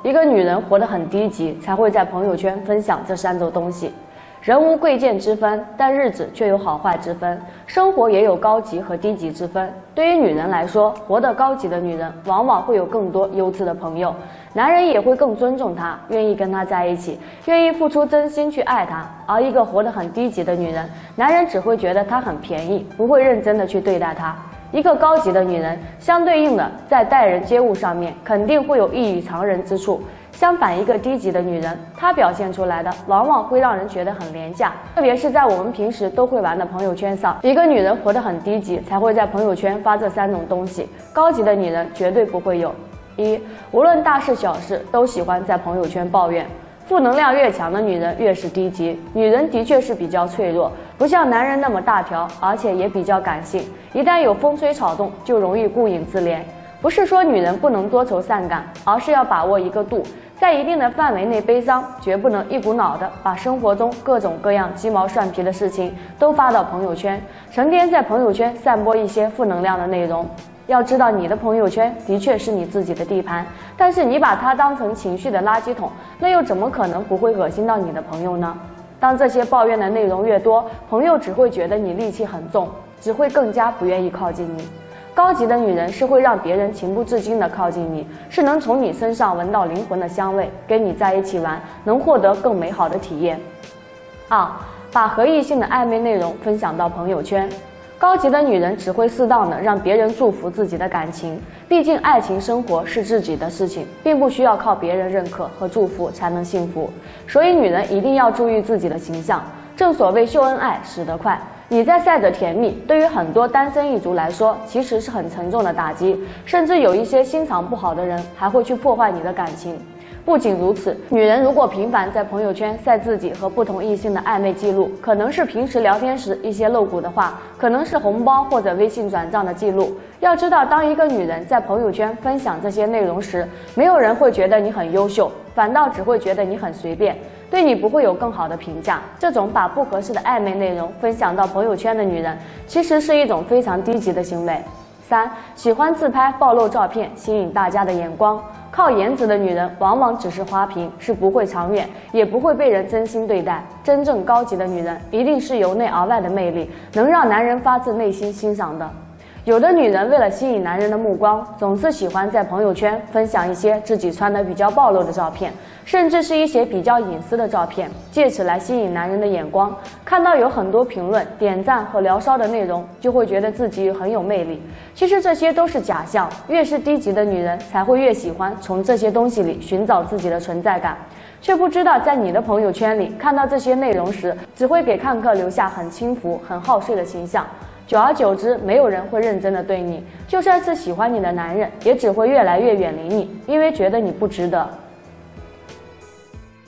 一个女人活得很低级，才会在朋友圈分享这3种东西。人无贵贱之分，但日子却有好坏之分，生活也有高级和低级之分。对于女人来说，活得高级的女人往往会有更多优质的朋友，男人也会更尊重她，愿意跟她在一起，愿意付出真心去爱她。而一个活得很低级的女人，男人只会觉得她很便宜，不会认真的去对待她。一个高级的女人，相对应的在待人接物上面肯定会有异于常人之处。相反，一个低级的女人，她表现出来的往往会让人觉得很廉价，特别是在我们平时都会玩的朋友圈上。一个女人活得很低级，才会在朋友圈发这3种东西。高级的女人绝对不会有。1. 无论大事小事都喜欢在朋友圈抱怨。负能量越强的女人越是低级。女人的确是比较脆弱，不像男人那么大条，而且也比较感性，一旦有风吹草动就容易顾影自怜。不是说女人不能多愁善感，而是要把握一个度，在一定的范围内悲伤，绝不能一股脑的把生活中各种各样鸡毛蒜皮的事情都发到朋友圈，成天在朋友圈散播一些负能量的内容。要知道，你的朋友圈的确是你自己的地盘，但是你把它当成情绪的垃圾桶，那又怎么可能不会恶心到你的朋友呢？当这些抱怨的内容越多，朋友只会觉得你戾气很重，只会更加不愿意靠近你。高级的女人是会让别人情不自禁地靠近你，是能从你身上闻到灵魂的香味，跟你在一起玩，能获得更美好的体验。2. 把和异性的暧昧内容分享到朋友圈。高级的女人只会适当的让别人祝福自己的感情，毕竟爱情生活是自己的事情，并不需要靠别人认可和祝福才能幸福。所以女人一定要注意自己的形象。正所谓秀恩爱死得快，你在晒着甜蜜，对于很多单身一族来说其实是很沉重的打击，甚至有一些心肠不好的人还会去破坏你的感情。不仅如此，女人如果频繁在朋友圈晒自己和不同异性的暧昧记录，可能是平时聊天时一些露骨的话，可能是红包或者微信转账的记录。要知道，当一个女人在朋友圈分享这些内容时，没有人会觉得你很优秀，反倒只会觉得你很随便，对你不会有更好的评价。这种把不合适的暧昧内容分享到朋友圈的女人，其实是一种非常低级的行为。3. 喜欢自拍暴露照片，吸引大家的眼光。靠颜值的女人往往只是花瓶，是不会长远，也不会被人真心对待。真正高级的女人一定是由内而外的魅力，能让男人发自内心欣赏的。有的女人为了吸引男人的目光，总是喜欢在朋友圈分享一些自己穿得比较暴露的照片，甚至是一些比较隐私的照片，借此来吸引男人的眼光。看到有很多评论、点赞和聊骚的内容，就会觉得自己很有魅力。其实这些都是假象，越是低级的女人才会越喜欢从这些东西里寻找自己的存在感，却不知道在你的朋友圈里看到这些内容时，只会给看客留下很轻浮、很好睡的形象。久而久之，没有人会认真的对你，就算是喜欢你的男人，也只会越来越远离你，因为觉得你不值得。